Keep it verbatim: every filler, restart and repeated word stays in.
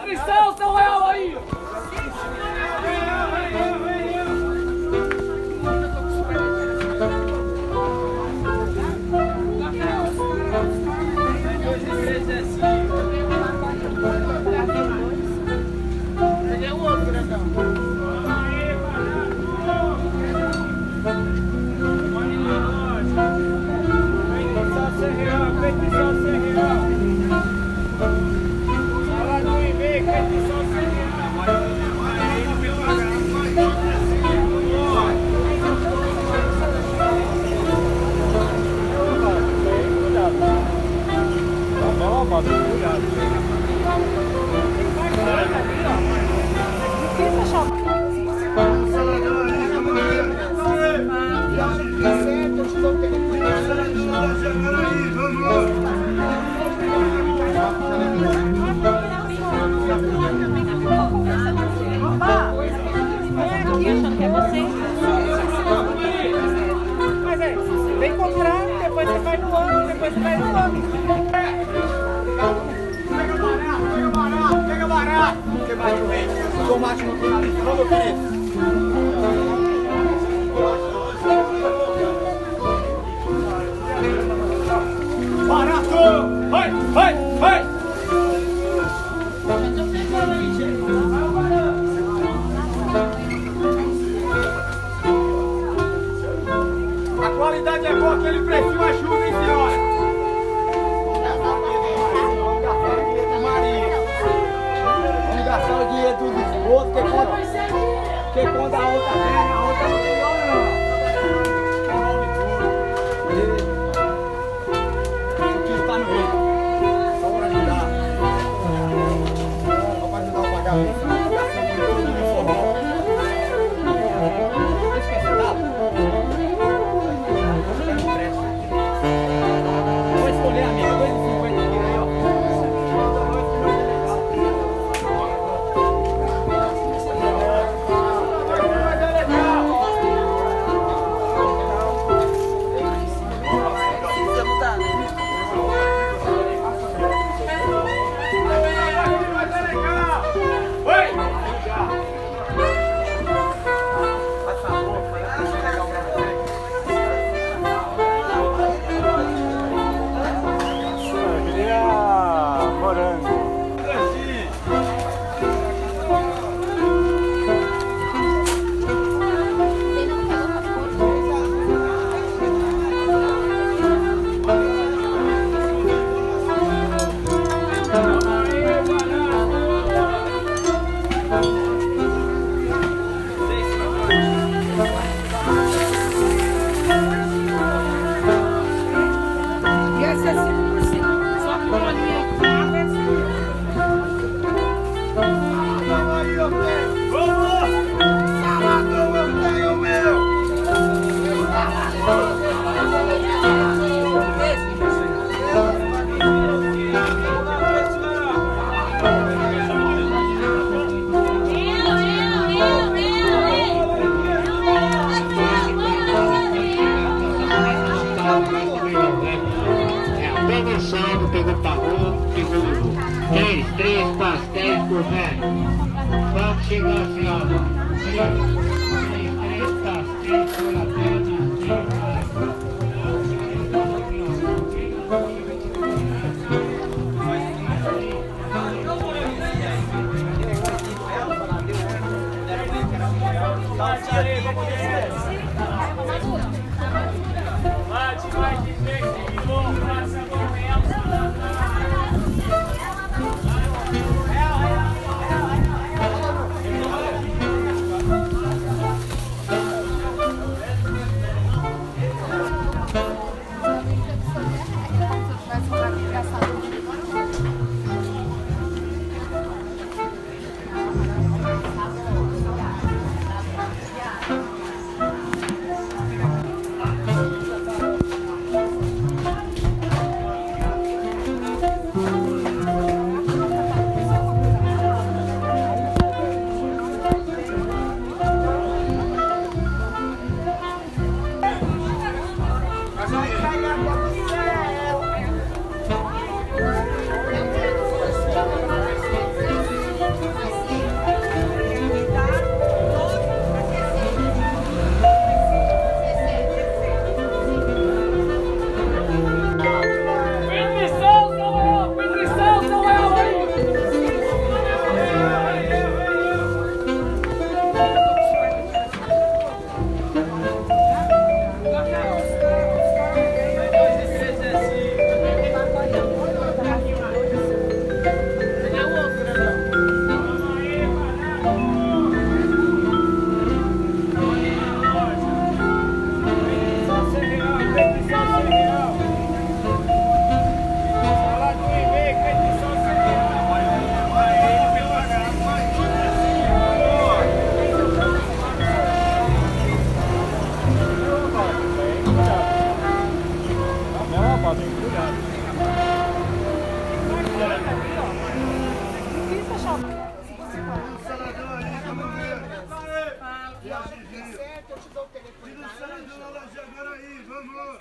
Atenção, São Real aí! Cadê o outro, grandão? cem reais, petição cem reais. Salário do e-mail, petição cem reais. Tá bem lavado, cuidado. Mas é, vem comprar, depois você vai no ano, depois você vai no ano. Pega barato, pega barato, pega barato. Que mais que vem? Tomate no finalista, não, meu querido? Barato! Vai, vai, vai! Já tô pegando aí, gente. Vai o barato. A qualidade é boa, aquele precinho ajuda, hein, senhora? Vamos gastar o dinheiro do esgoto, que quando, que quando a outra terra, a outra não tem hora, não. O que está no meio? o saladão aí, vamos ver. E a Gigi. Eu te dou o telefone. Tira o saladão lá de agora aí, vamos.